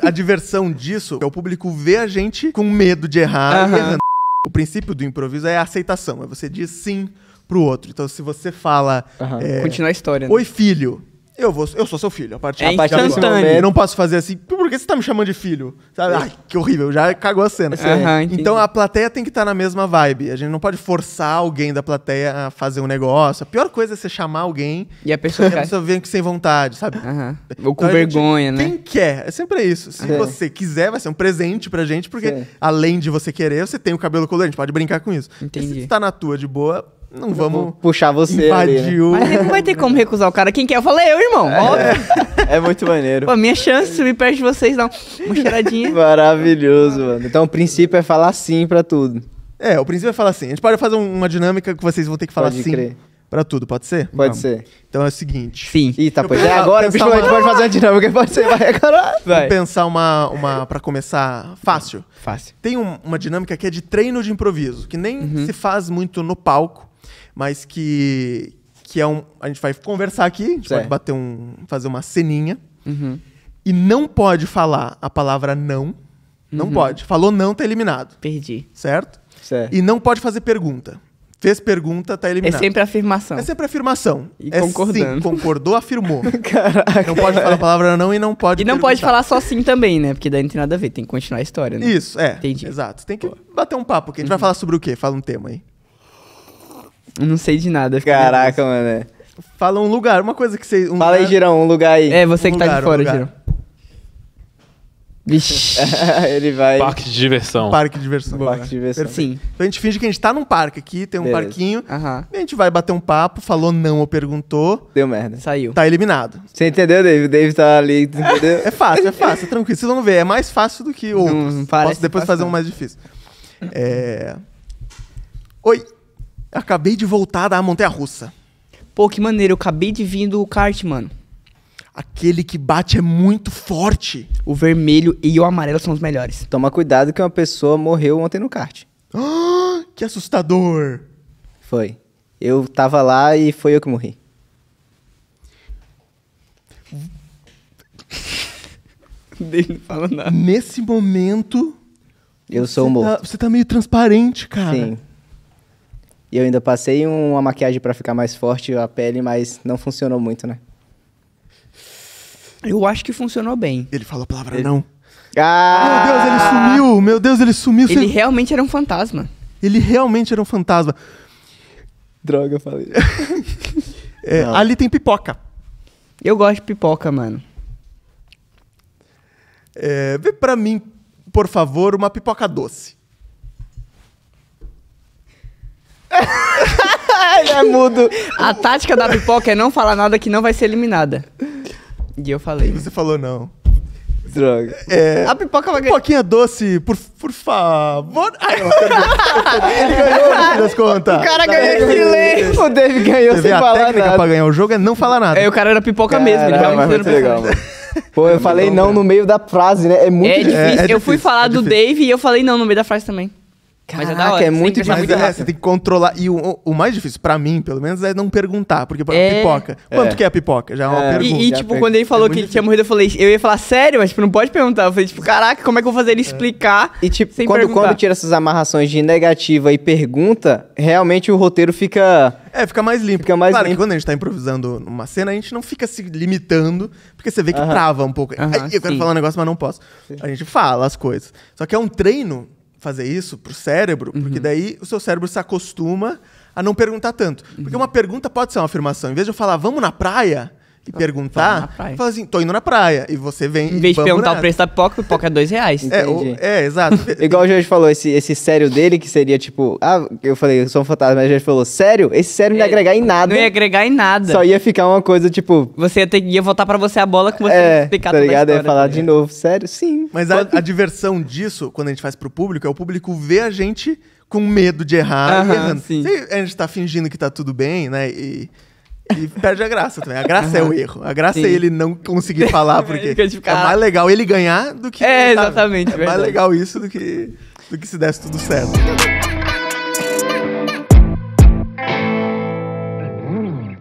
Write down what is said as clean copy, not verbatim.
A diversão disso é o público ver a gente com medo de errar e errando. O princípio do improviso é a aceitação. É você diz sim pro outro. Então, se você fala... Continua a história, né? Oi, filho. Eu sou seu filho. A partir É de instantâneo. eu não posso fazer assim. Por que você tá me chamando de filho? Sabe? Ai, que horrível. Já cagou a cena. Então a plateia tem que estar na mesma vibe. A gente não pode forçar alguém da plateia a fazer um negócio. A pior coisa é você chamar alguém e a pessoa vem sem vontade, sabe? Ou com vergonha, né? Quem quer? É sempre isso. Se você quiser, vai ser um presente pra gente, porque além de você querer, você tem o cabelo colorido. A gente pode brincar com isso. Entendi. Se você tá na tua de boa... Não vamos puxar você invadir ali, né? Mas ele não vai ter como recusar o cara. Quem quer? Eu falei, eu, irmão. É muito maneiro. Pô, minha chance de subir perto de vocês, dá uma cheiradinha. Maravilhoso, mano. Então o princípio é falar sim pra tudo. O princípio é falar sim. A gente pode fazer uma dinâmica que vocês vão ter que falar sim pra tudo, pode ser? Pode ser. Então é o seguinte. Sim. Ih, tá, pois é agora, bicho, a gente pode fazer uma dinâmica, pode ser, vai, caralho. Vamos pensar uma pra começar fácil. Fácil. Tem uma dinâmica que é de treino de improviso, que nem se faz muito no palco, mas que é a gente vai conversar aqui, a gente pode fazer uma ceninha, e não pode falar a palavra não, não pode. Falou não, tá eliminado. Perdi. Certo? E não pode fazer pergunta. Fez pergunta, tá eliminado. É sempre afirmação. É sempre afirmação. E concordando. Sim, concordou, afirmou. Caraca. Não pode falar a palavra não e não pode E não perguntar. pode falar só sim também, né? Porque daí não tem nada a ver, tem que continuar a história, né? Isso, Entendi. Exato. Tem que bater um papo, porque a gente vai falar sobre o quê? Fala um tema aí. Eu não sei de nada. Caraca, mano. Fala um lugar, uma coisa que você... Fala aí, Girão, um lugar aí. É, você que tá de fora, Girão. Vixe. Ele vai... Parque de diversão. Parque de diversão. Parque de diversão. Sim. Então a gente finge que a gente tá num parque aqui, tem um parquinho. E a gente vai bater um papo, falou não ou perguntou. Deu merda. Saiu. Tá eliminado. Você entendeu, David? O David tá ali, entendeu? É fácil, é tranquilo. Vocês vão ver, é mais fácil do que outros. Posso depois fazer um mais difícil. Oi, acabei de voltar da montanha-russa. Pô, que maneiro, eu acabei de vir do kart, mano. Aquele que bate é muito forte. O vermelho e o amarelo são os melhores. Toma cuidado que uma pessoa morreu ontem no kart. Que assustador. Foi. Eu tava lá e foi eu que morri. Não fala nada. Nesse momento... Eu sou morto. Você tá meio transparente, cara. Sim. E eu ainda passei uma maquiagem pra ficar mais forte a pele, mas não funcionou muito, né? Eu acho que funcionou bem. Ele falou a palavra não. Ah! Meu Deus, ele sumiu! Meu Deus, ele sumiu! Ele realmente era um fantasma. Ele realmente era um fantasma. Droga, eu falei. Ali tem pipoca. Eu gosto de pipoca, mano. Vê pra mim, por favor, uma pipoca doce. Ele é mudo. A tática da pipoca é não falar nada que não vai ser eliminada. E eu falei. Você falou não. Droga. A pipoca vai ganhar. Pipoquinha doce, por favor. Ai, ele ganhou, no fim das contas. O cara ganhou em silêncio. O David ganhou Você sem vê, a falar técnica nada. pra ganhar o jogo é não falar nada. O cara era pipoca mesmo. Ele Caramba, realmente muito legal, mano. Pô, eu falei não no meio da frase, né? É muito difícil. Eu fui difícil, falar do Dave e eu falei não no meio da frase também. Mas é da hora. é muito sempre difícil. Mas você tem que controlar. E o mais difícil, pra mim, pelo menos, é não perguntar. Porque, por exemplo, pipoca. Quanto que é a pipoca? Já é uma pergunta. E tipo, quando ele falou que ele tinha morrido, eu ia falar, sério? Mas, tipo, não pode perguntar. Eu falei, tipo, caraca, como é que eu vou fazer ele explicar E, tipo, sem quando perguntar? tira essas amarrações de negativa e pergunta, realmente o roteiro fica... Fica mais limpo. Fica mais claro limpo. que quando a gente tá improvisando numa cena, a gente não fica se limitando, porque você vê que trava um pouco. Aí eu quero falar um negócio, mas não posso. A gente fala as coisas. Só que é um treino fazer isso pro cérebro, porque daí o seu cérebro se acostuma a não perguntar tanto. Porque uma pergunta pode ser uma afirmação. Em vez de eu falar, vamos na praia, e perguntar, fala assim, tô indo na praia. E você vem... Em vez de perguntar o preço da pipoca, pipoca é R$2. Entendi. Exato. Igual o Jorge falou, esse sério dele, que seria tipo... eu falei, eu sou um fantasma, mas o Jorge falou, sério? Esse sério não ia agregar em nada. Não ia agregar em nada. Só ia ficar uma coisa, tipo... Você ia voltar pra você a bola com você explicar tá toda a ligado? história. Ia falar de novo, sério? Sim. Mas a diversão disso, quando a gente faz pro público, é o público ver a gente com medo de errar e errando. Sim. Se a gente tá fingindo que tá tudo bem, né? E perde a graça também. A graça é o erro. A graça é ele não conseguir falar, porque é mais legal ele ganhar do que... exatamente. É mais legal isso do que se desse tudo certo.